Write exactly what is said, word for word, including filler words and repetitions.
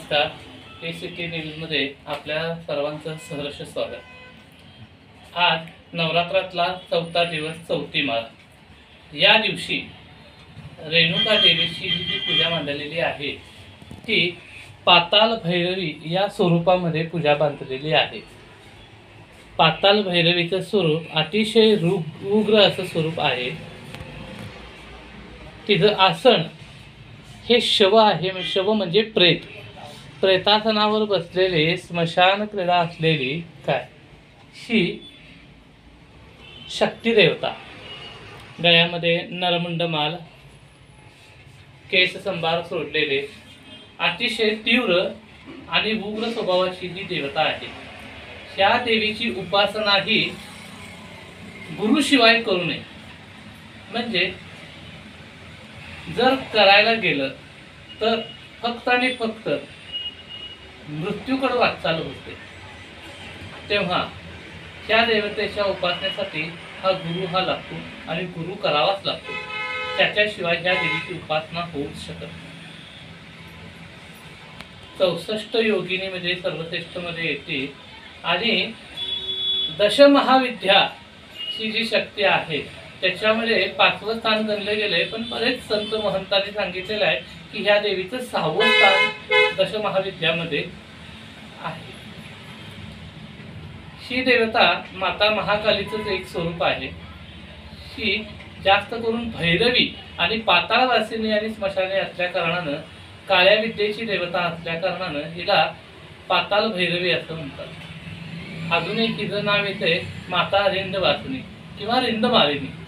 नमस्कार. ए सिटी न्यूजमध्ये आपल्या सर्वांचं सहर्ष स्वागत. आज नवरात्रातला चौथा दिवस, चौथी माळ. या दिवशी रेणुका देवीची जी पूजा मांडलेली आहे ती पाताल भैरवी या स्वरूपामध्ये पूजा बांधलेली आहे. पाताल भैरवीचं स्वरूप अतिशय रु उग्र असं स्वरूप आहे. तिचं आसन हे शव आहे. शव म्हणजे प्रेत. प्रेतासनावर बसलेले, स्मशान क्रीडा असलेली काय ही शक्ती देवता. गळ्यामध्ये नरमुंडमाल, केस संभार सोडलेले, अतिशय तीव्र आणि उग्र स्वभावाची ही देवता आहे. ह्या देवीची उपासना ही गुरुशिवाय करू नये. म्हणजे जर करायला गेलं तर फक्त आणि फक्त मृत्यूकडे वाटचाल होते. तेव्हा ह्या देवतेच्या उपासनेसाठी हा गुरु हा लागतो आणि गुरु करावाच लागतो. त्याच्याशिवाय ह्या देवीची उपासना होऊच शकत नाही. चौसष्ट योगिनीमध्ये सर्वश्रेष्ठ मध्ये येते आणि दशमहाविद्या ही जी शक्ती आहे त्याच्यामध्ये पाचवं स्थान गणले गेले. पण बरेच संत महंतांनी सांगितलेलं आहे की ह्या देवीचं सहावं स्थान दशमहाविद्यामध्ये आहे. ही देवता माता महाकालीचंच एक स्वरूप आहे. ही जास्त करून भैरवी आणि पाताळवासिनी आणि स्मशाने असल्या कारणानं, काळ्या विद्येची देवता असल्या कारणानं हिला पाताल भैरवी असं म्हणतात. अजून एक हिचं नाव येते माता रिंदवासिनी किंवा रिंदमालिनी.